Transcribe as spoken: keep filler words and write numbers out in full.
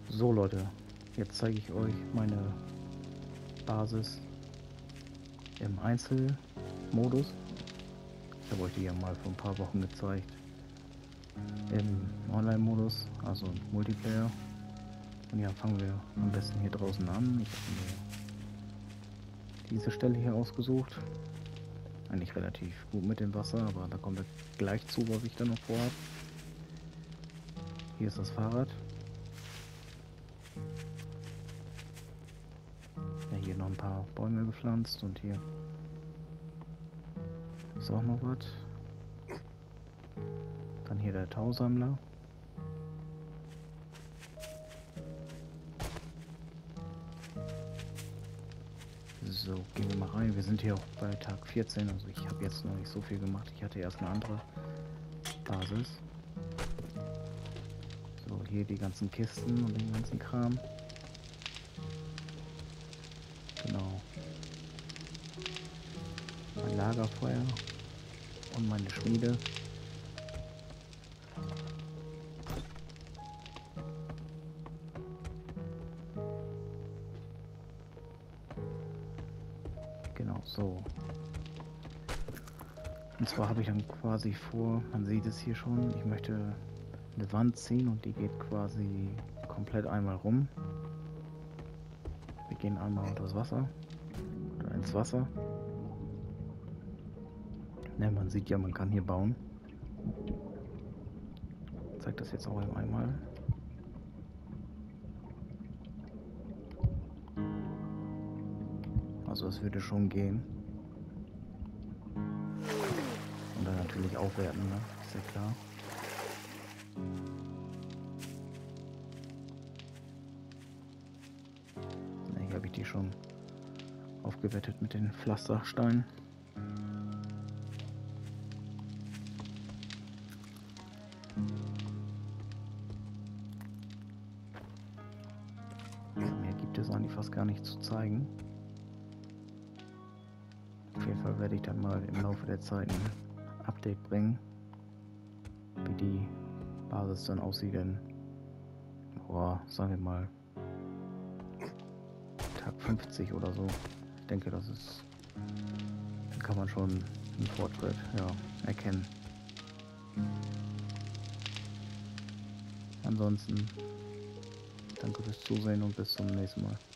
So Leute, jetzt zeige ich euch meine Basis im Einzelmodus. Ich habe euch die ja mal vor ein paar Wochen gezeigt. Im Online-Modus, also Multiplayer. Und ja, fangen wir am besten hier draußen an. Ich habe mir diese Stelle hier ausgesucht. Eigentlich relativ gut mit dem Wasser, aber da kommt er gleich zu, was ich da noch vorhabe. Hier ist das Fahrrad. Ja, hier noch ein paar Bäume gepflanzt und hier ist auch noch was. Dann hier der Tausammler. So, gehen wir mal rein. Wir sind hier auch bei Tag vierzehn, also ich habe jetzt noch nicht so viel gemacht. Ich hatte erst eine andere Basis. So, hier die ganzen Kisten und den ganzen Kram. Genau. Mein Lagerfeuer und meine Schmiede. Genau, so. Und zwar habe ich dann quasi vor, man sieht es hier schon, ich möchte eine Wand ziehen und die geht quasi komplett einmal rum. Wir gehen einmal unter das Wasser oder ins Wasser. Ne, man sieht ja, man kann hier bauen. Ich zeige das jetzt auch einmal. Also es würde schon gehen. Und dann natürlich aufwerten, ne? Ist ja klar. Ne, hier habe ich die schon aufgewettet mit den Pflastersteinen. Mehr gibt es eigentlich fast gar nicht zu zeigen. Auf jeden Fall werde ich dann mal im Laufe der Zeit ein Update bringen, wie die Basis dann aussieht in, oh, sagen wir mal, Tag fünfzig oder so. Ich denke, das ist, da kann man schon einen Fortschritt, ja, erkennen. Ansonsten, danke fürs Zusehen und bis zum nächsten Mal.